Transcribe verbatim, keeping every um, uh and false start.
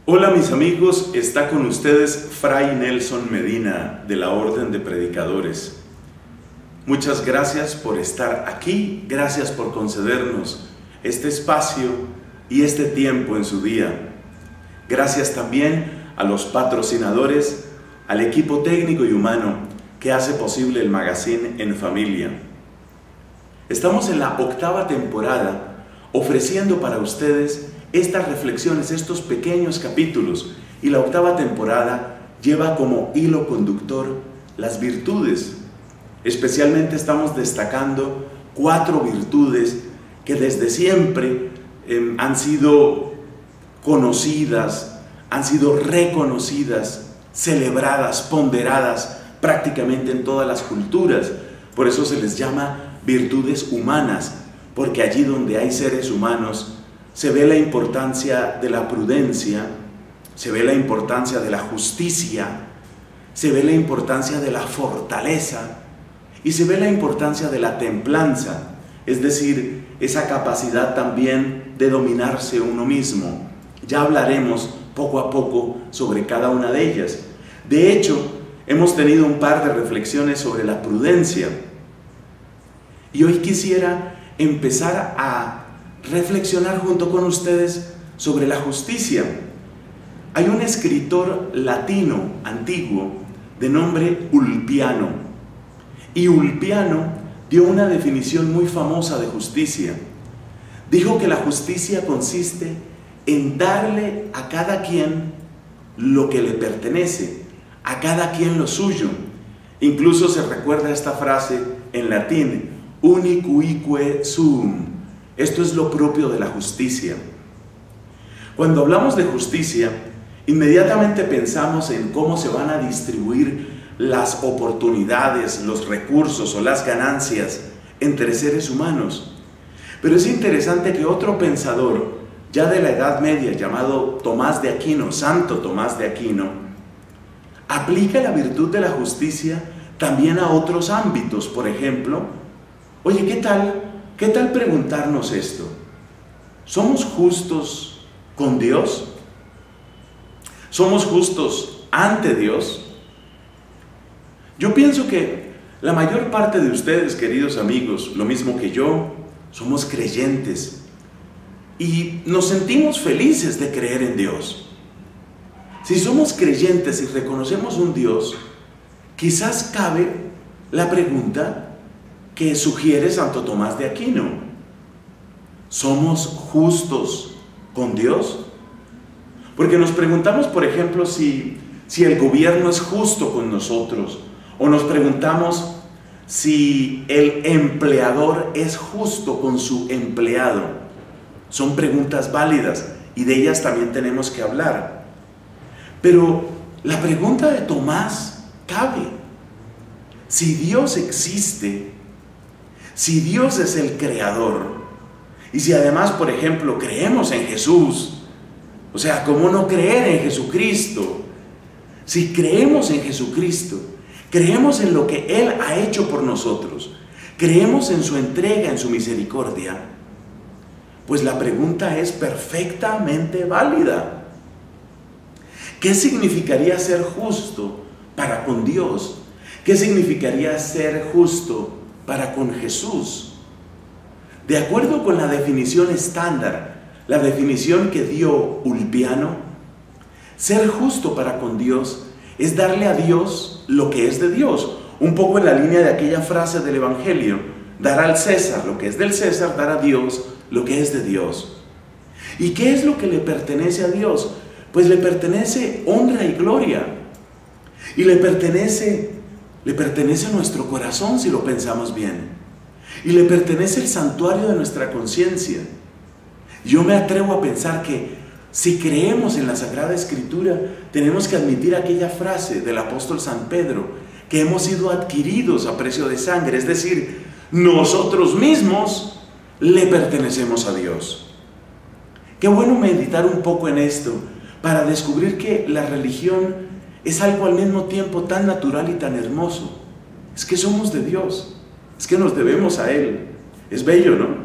Hola mis amigos, está con ustedes Fray Nelson Medina de la Orden de Predicadores. Muchas gracias por estar aquí, gracias por concedernos este espacio y este tiempo en su día. Gracias también a los patrocinadores, al equipo técnico y humano que hace posible el magazine En Familia. Estamos en la octava temporada ofreciendo para ustedes estas reflexiones, estos pequeños capítulos, y la octava temporada lleva como hilo conductor las virtudes. Especialmente estamos destacando cuatro virtudes que desde siempre eh, han sido conocidas, han sido reconocidas, celebradas, ponderadas prácticamente en todas las culturas. Por eso se les llama virtudes humanas, porque allí donde hay seres humanos se ve la importancia de la prudencia, se ve la importancia de la justicia, se ve la importancia de la fortaleza y se ve la importancia de la templanza, es decir, esa capacidad también de dominarse uno mismo. Ya hablaremos poco a poco sobre cada una de ellas. De hecho, hemos tenido un par de reflexiones sobre la prudencia y hoy quisiera empezar a reflexionar junto con ustedes sobre la justicia. Hay un escritor latino antiguo de nombre Ulpiano, y Ulpiano dio una definición muy famosa de justicia. Dijo que la justicia consiste en darle a cada quien lo que le pertenece, a cada quien lo suyo. Incluso se recuerda esta frase en latín: unicuique suum. Esto es lo propio de la justicia. Cuando hablamos de justicia, inmediatamente pensamos en cómo se van a distribuir las oportunidades, los recursos o las ganancias entre seres humanos. Pero es interesante que otro pensador, ya de la Edad Media, llamado Tomás de Aquino, Santo Tomás de Aquino, aplica la virtud de la justicia también a otros ámbitos. Por ejemplo, oye, ¿qué tal? ¿Qué tal preguntarnos esto? ¿Somos justos con Dios? ¿Somos justos ante Dios? Yo pienso que la mayor parte de ustedes, queridos amigos, lo mismo que yo, somos creyentes y nos sentimos felices de creer en Dios. Si somos creyentes y reconocemos un Dios, quizás cabe la pregunta que sugiere Santo Tomás de Aquino: ¿somos justos con Dios? Porque nos preguntamos, por ejemplo, si, si el gobierno es justo con nosotros, o nos preguntamos si el empleador es justo con su empleado. Son preguntas válidas y de ellas también tenemos que hablar. Pero la pregunta de Tomás cabe. Si Dios existe, si Dios es el creador, y si además, por ejemplo, creemos en Jesús, o sea, ¿cómo no creer en Jesucristo? Si creemos en Jesucristo, creemos en lo que Él ha hecho por nosotros, creemos en su entrega, en su misericordia, pues la pregunta es perfectamente válida. ¿Qué significaría ser justo para con Dios? ¿Qué significaría ser justo para con Jesús? De acuerdo con la definición estándar, la definición que dio Ulpiano, ser justo para con Dios es darle a Dios lo que es de Dios, un poco en la línea de aquella frase del Evangelio: dar al César lo que es del César, dar a Dios lo que es de Dios. ¿Y qué es lo que le pertenece a Dios? Pues le pertenece honra y gloria, y le pertenece Le pertenece nuestro corazón, si lo pensamos bien, y le pertenece el santuario de nuestra conciencia. Yo me atrevo a pensar que si creemos en la Sagrada Escritura, tenemos que admitir aquella frase del apóstol San Pedro, que hemos sido adquiridos a precio de sangre, es decir, nosotros mismos le pertenecemos a Dios. Qué bueno meditar un poco en esto para descubrir que la religión es algo al mismo tiempo tan natural y tan hermoso. Es que somos de Dios, es que nos debemos a Él. Es bello, ¿no?